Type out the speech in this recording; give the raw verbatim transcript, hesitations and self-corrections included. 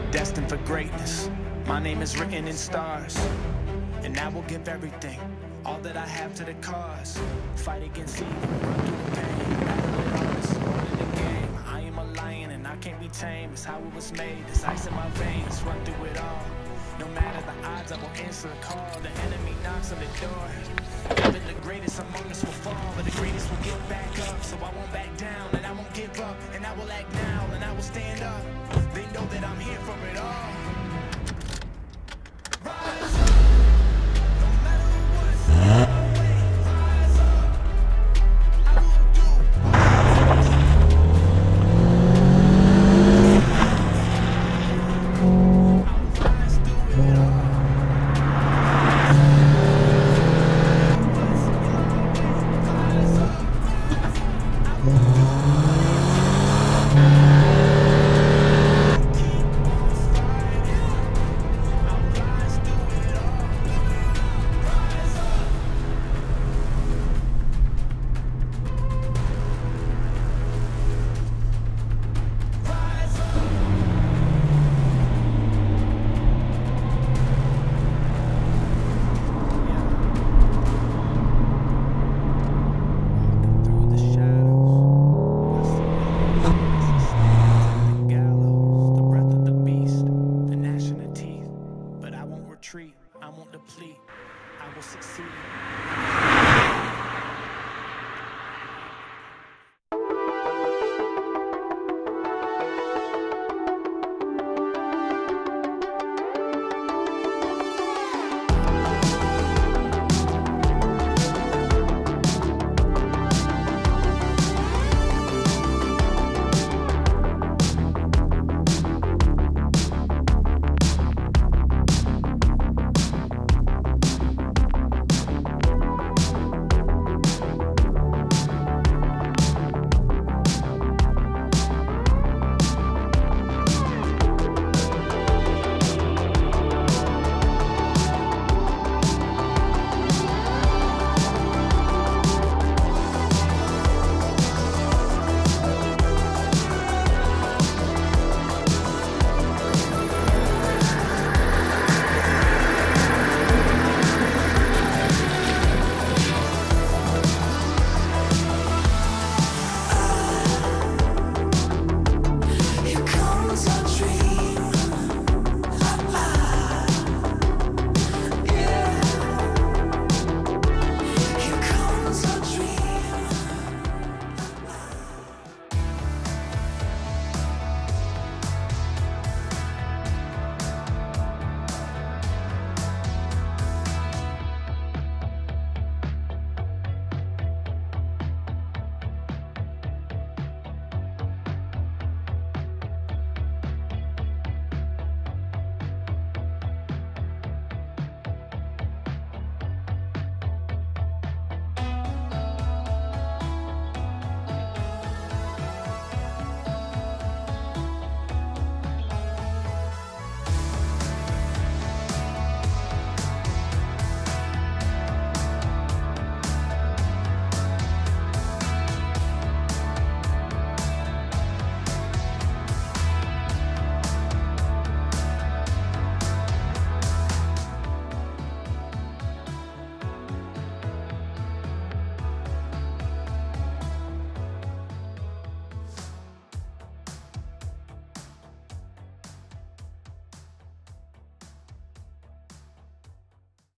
destined for greatness. My name is written in stars, and I will give everything, all that I have to the cause. Fight against evil, run through the pain, battle it all, it's more than a game. I am a lion and I can't be tamed, it's how it was made. This ice in my veins, run through it all. No matter the odds, I will answer a call. The enemy knocks on the door. Even the greatest among us will fall, but the greatest will get back up. So I won't back down and I won't give up, and I will act now and I will stand